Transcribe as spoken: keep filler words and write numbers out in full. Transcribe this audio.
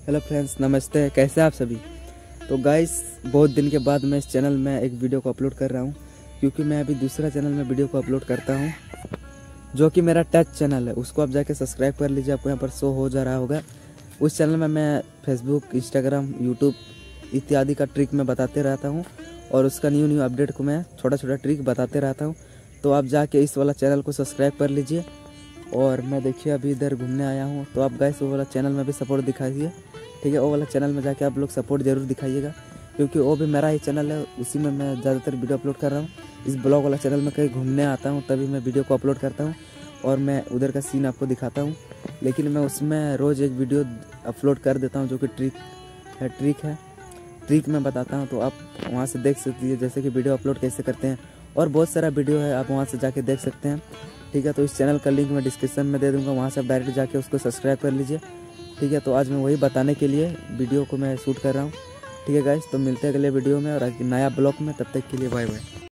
Hello friends, नमस्ते। कैसे आप सभी। तो गाइस, बहुत दिन के बाद मैं इस चैनल में एक वीडियो को अपलोड कर रहा हूँ, क्योंकि मैं अभी दूसरा चैनल में वीडियो को अपलोड करता हूँ जो कि मेरा टच चैनल है। उसको आप जाके सब्सक्राइब कर लीजिए, आपको यहाँ पर शो हो जा रहा होगा। उस चैनल में मैं फेसबुक, इंस्टाग्राम, यूट्यूब इत्यादि का ट्रिक मैं बताते रहता हूँ और उसका न्यू न्यू अपडेट को मैं छोटा छोटा ट्रिक बताते रहता हूँ। तो आप जाके इस वाला चैनल को सब्सक्राइब कर लीजिए। और मैं देखिए अभी इधर घूमने आया हूँ, तो आप गाइस वो वाला चैनल में भी सपोर्ट दिखाइए, ठीक है। वो वाला चैनल में जाके आप लोग सपोर्ट जरूर दिखाइएगा, क्योंकि वो भी मेरा ही चैनल है। उसी में मैं ज़्यादातर वीडियो अपलोड कर रहा हूँ। इस ब्लॉग वाला चैनल में कहीं घूमने आता हूँ तभी मैं वीडियो को अपलोड करता हूँ और मैं उधर का सीन आपको दिखाता हूँ। लेकिन मैं उसमें रोज़ एक वीडियो अपलोड कर देता हूँ जो कि ट्रिक है ट्रिक है ट्रिक मैं बताता हूँ। तो आप वहाँ से देख सकती है जैसे कि वीडियो अपलोड कैसे करते हैं, और बहुत सारा वीडियो है, आप वहाँ से जाके देख सकते हैं, ठीक है। तो इस चैनल का लिंक मैं डिस्क्रिप्शन में दे दूँगा, वहाँ से आप डायरेक्ट जाके उसको सब्सक्राइब कर लीजिए, ठीक है। तो आज मैं वही बताने के लिए वीडियो को मैं शूट कर रहा हूँ, ठीक है गाइस। तो मिलते हैं अगले वीडियो में और नया ब्लॉग में, तब तक के लिए बाय बाय।